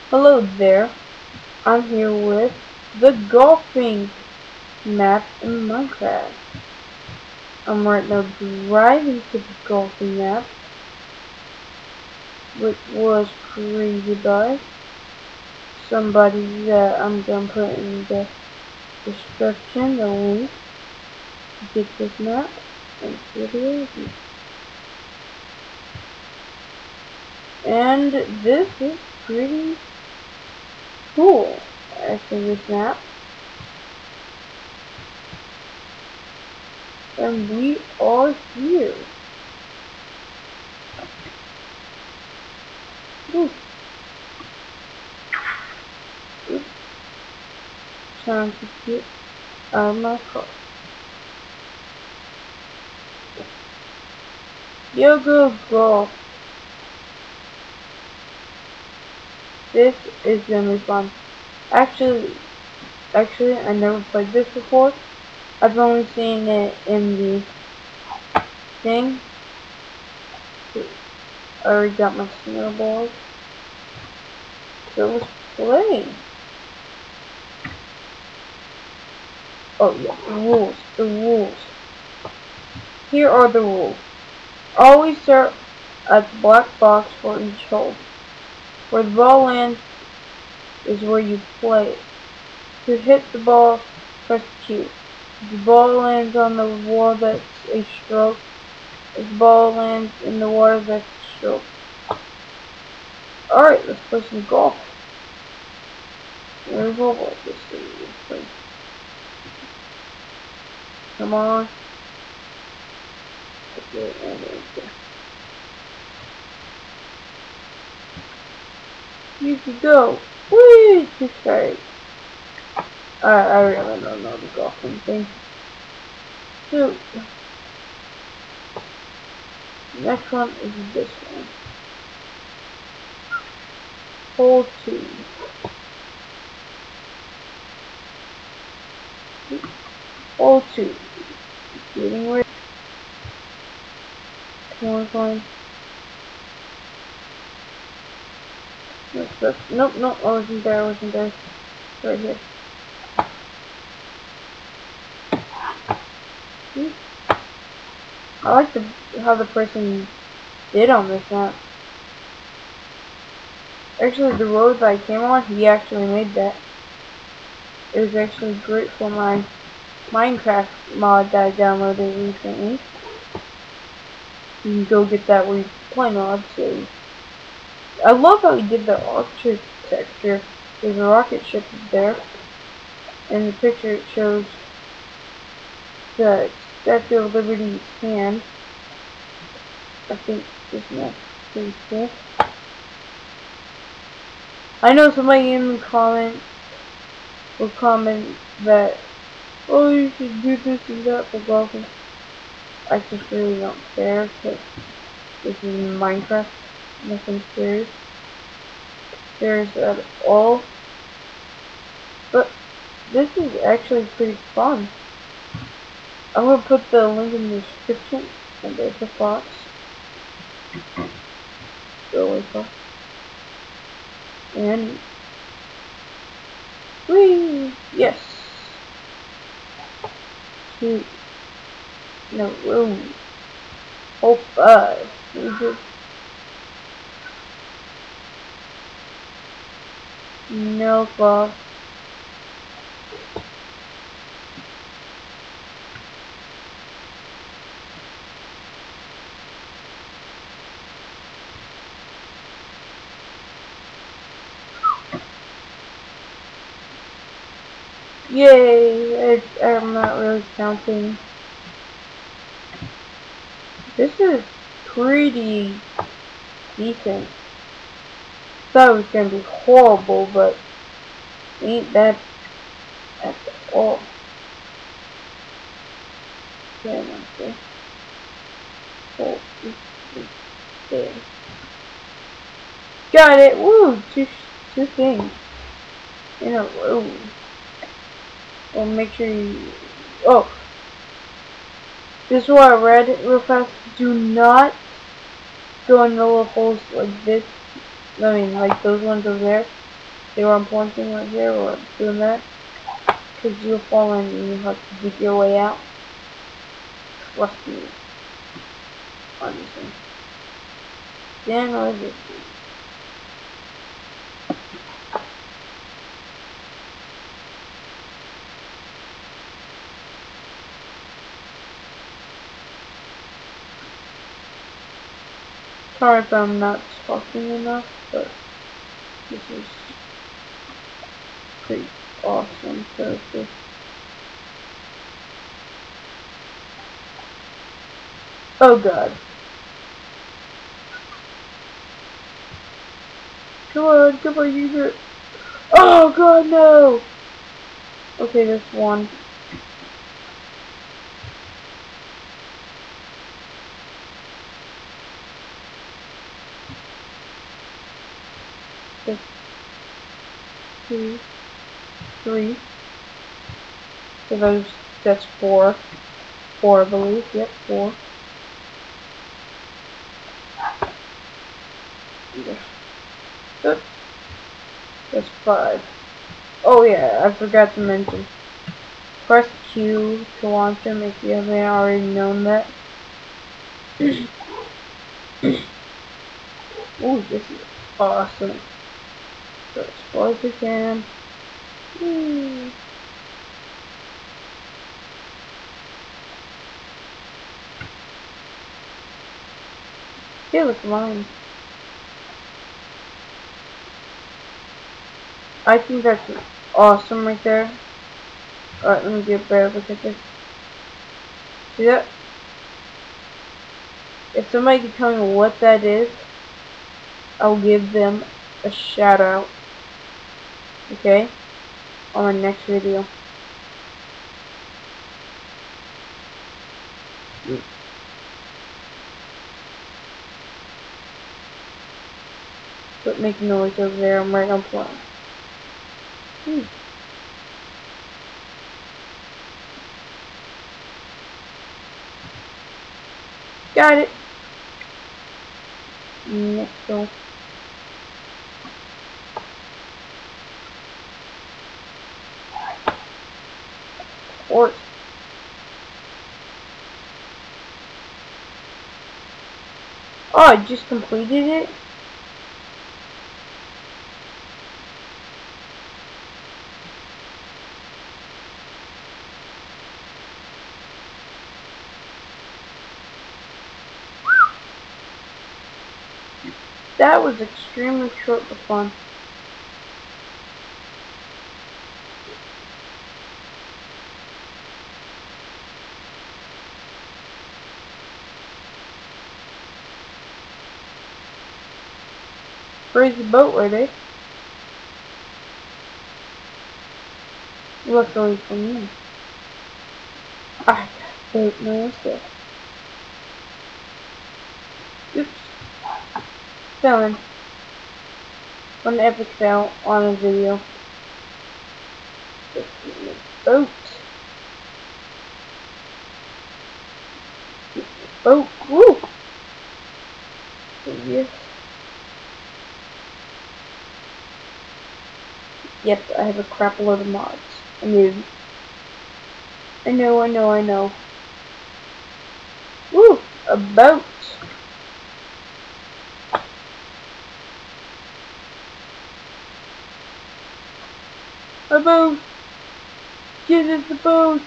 Hello there, I'm here with the golfing map in Minecraft. I'm right now driving to the golfing map, which was created by somebody that I'm gonna put in the description, the link to get this map and video. And this is pretty cool, actually, this map. And we are here. Ooh. Oops. Trying to get out of my car. Yoga Golf. This is gonna be fun. Actually, I never played this before. I've only seen it in the thing. I already got my snowballs. So let's play. Oh yeah, the rules. The rules. Here are the rules. Always start at the black box for each hole. Where the ball lands is where you play it. To hit the ball, press Q. If the ball lands on the wall, that's a stroke. If the ball lands in the water, that's a stroke. Alright, let's play some golf. Where's the ball? Come on. Okay, and okay. You can go. Whee! Too straight. I really don't know the golfing thing. So, next one is this one. Hole 2. Hole 2. Getting ready. Come on. Nope, I wasn't there. Right here. I like how the person did on this map. Actually, the road that I came on, he actually made that. It was actually great for my Minecraft mod that I downloaded recently. You can go get that where you play mods. So I love how he did the archer texture. There's a rocket ship there. In the picture it shows the Statue of Liberty's hand. I think this map's pretty cool. I know somebody in the comments will comment that, oh, you should do this and that for golfing. I just really don't care because this is Minecraft. Nothing serious at all. But this is actually pretty fun. I'm gonna put the link in the description, and there's the fox. Go away, fox. And whee! Yes. Two. No room. Hole 5. No fox. Yay! I'm not really counting. This is pretty decent. Thought it was gonna be horrible, but ain't that at all. Okay. Oh, there. Got it! Woo! Two things in a row. Well, make sure you. Oh, this is what I read real fast. Do not go in the little holes like this. I mean, like those ones over there. See where I'm pointing right here, or doing that? Because you'll fall in and you have to dig your way out. Trust me. Honestly. Then what is it? Sorry if I'm not talking enough, but this is pretty awesome character. Oh god. Come on, use it. Oh god, no! Okay, there's one. There's two, three. So that's four. Four, I believe. Yep, four. Good. That's five. Oh yeah, I forgot to mention. Press Q to launch them if you haven't already known that. Ooh, this is awesome. Go as far as we can. Whee. Hey, look, mine. I think that's awesome right there. Alright, let me get a better look at this. See that? If somebody can tell me what that is, I'll give them a shout out. Okay? On my next video. Quit making noise over there. I'm right on plan. Got it. Next one. Or oh, I just completed it. That was extremely short but fun. Crazy boat, were they? Luckily for me. I got boat myself. Oops. Failing. An epic fail on a video. Boat. Boat. Woo! Yes. Yep, I have a crap load of mods. I mean, I know. Woo! A boat! A boat! Get in the boat!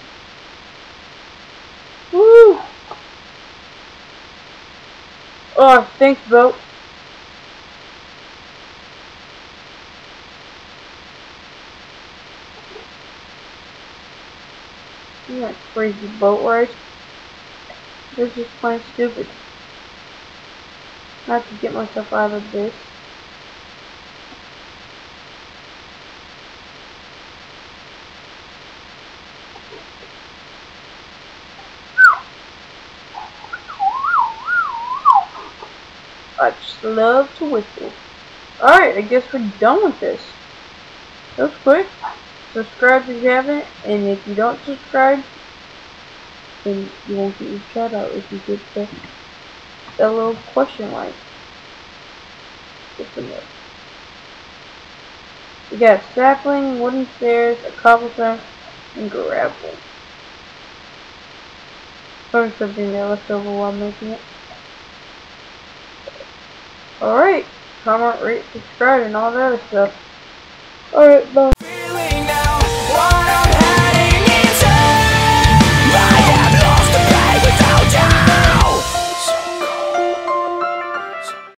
Woo! Oh, thanks, boat. You that crazy boat ride. This is just plain stupid. I have to get myself out of this. I just love to whistle. Alright, I guess we're done with this. That was quick. Subscribe if you haven't, and if you don't subscribe, then you won't get your shout out if you get that little question right. Just a minute. We got sapling, wooden stairs, a cobblestone, and gravel. Probably something that left over while making it. Alright, comment, rate, subscribe, and all that other stuff. Alright, bye.